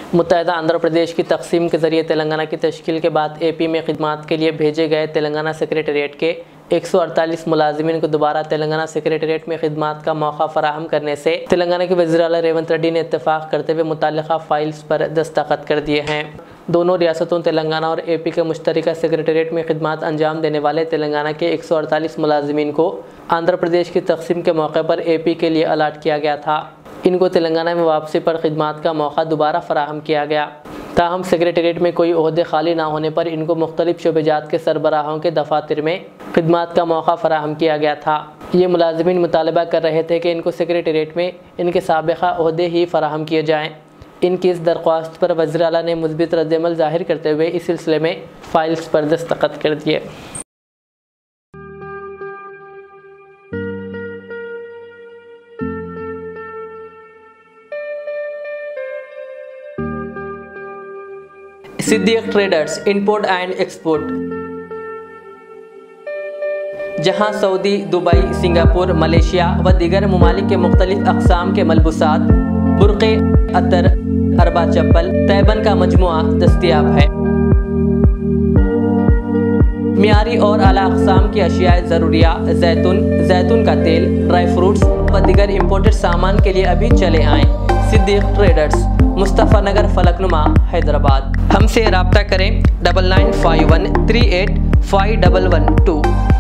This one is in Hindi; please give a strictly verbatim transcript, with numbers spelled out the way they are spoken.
मुत्तहिदा आंध्र प्रदेश की तकसीम के ज़रिए तेलंगाना की तश्कील के बाद ए पी में खिदमात के लिए भेजे गए तेलंगाना सेक्रेटेरिएट के एक सौ अड़तालीस मुलाजिमीन को दोबारा तेलंगाना सेक्रेटेरिएट में खिदमात का मौका फराहम करने से तेलंगाना के वज़ीर आला रेवंत रेड्डी ने इत्तेफाक करते हुए मुताल्लिक़ा फ़ाइल्स पर दस्तखत कर दिए हैं। दोनों रियासतों तेलंगाना और ए पी के मुश्तरका सेक्रेटेरिएट में खिदमात अंजाम देने वाले तेलंगाना के एक सौ अड़तालीस मुलाजिमीन को आंध्र प्रदेश की तकसीम के मौके पर ए पी के लिए अलाट किया गया था। इनको तेलंगाना में वापसी पर खिदमात का मौका दोबारा फराहम किया गया। ताहम सेक्रेटेरिएट में कोई ओहदे खाली ना होने पर इनको मुख्तलिफ शोबेजात के सरबराहों के दफातर में खिदमात का मौका फराहम किया गया था। ये मुलाजिमीन मुतालबा कर रहे थे कि इनको सेक्रेटेरिएट में इनके साबिक़ा ओहदे ही फराहम किए जाएँ। इनकी इस दरख्वास्त पर वज़ीर आला ने मुस्बित रद्दअमल ज़ाहिर करते हुए इस सिलसिले में फ़ाइल्स पर दस्तखत कर दिए। Siddique traders import and export, जहां सऊदी, दुबई, सिंगापुर, मलेशिया व दीगर ममालिक के मुख्तलिफ अक़साम के मलबूसात, बुर्क़े, अतर, अरबा चप्पल, तैबन का मजमुआ दस्तियाब है। मियारी और आला अक़साम की अशियाए ज़रूरिया, जैतून, जैतून का तेल, ड्राई फ्रूट्स व दीगर इम्पोर्टेड सामान के लिए अभी चले आएँ। सिद्दीक ट्रेडर्स, मुस्तफ़ा नगर, फलकनुमा, हैदराबाद। हमसे रब्ता करें double nine five one three eight five double one to.